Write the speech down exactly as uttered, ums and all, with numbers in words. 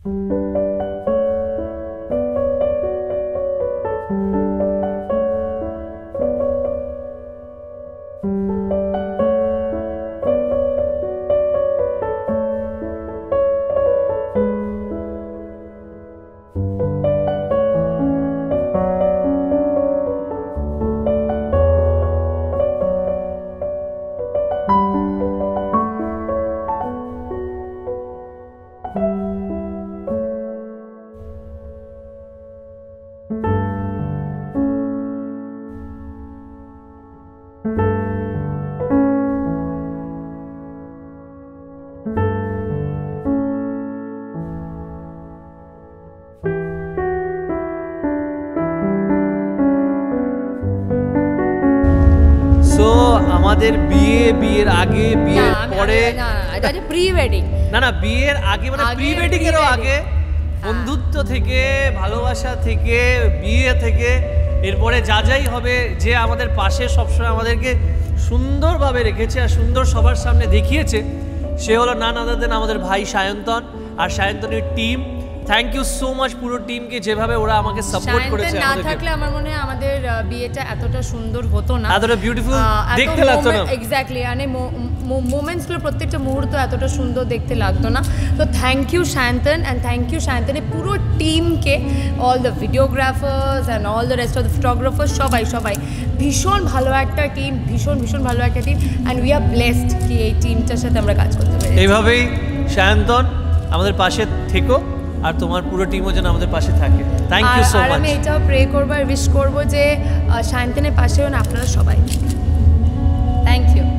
আমাদের বিয়ে বিয়ের আগে বিয়ের পরে না এটা যে প্রি ওয়েডিং না না বিয়ের আগে মানে প্রি ওয়েডিং এরও আগে বন্ধুত্ব থেকে ভালোবাসা থেকে বিয়ে থেকে এরপরে যা যাই হবে যে আমাদের পাশে সবসময় আমাদেরকে সুন্দরভাবে রেখেছে আর সুন্দর সবার সামনে দেখিয়েছে সে হলো নান আদার দেন আমাদের ভাই সায়ন্তন আর সায়ন্তনের team. Thank you so much পুরো টিমকে যেভাবে ওরা আমাকে সাপোর্ট করেছে। না থাকলে আমার মনে হয় আমাদের বিয়েটা এতটা সুন্দর হতো না, এতটা বিউটিফুল দেখতে লাগতো না। এক্স্যাক্টলি, মানে মোমেন্টসগুলো প্রত্যেকটা মুহূর্ত এতটা সুন্দর দেখতে লাগতো না। তো thank you Sayantan and thank you সায়ন্তনের পুরো টিমকে, all the videographers and all the rest of the photographers, সবাই সবাই ভীষণ ভালো একটা টিম, ভীষণ ভীষণ ভালো একটা team and we are blessed কি এই টিমটার সাথে আমরা কাজ করতে পারি। এইভাবেই সায়ন্তন আমাদের পাশে থেকো আর তোমার পুরো টিমও যেন আমাদের পাশে থাকে। Thank you so much. আর আমি এটাও প্রে করবো আর উইশ করবো যে সায়ন্তনের পাশে হন আপনারা সবাই। Thank you.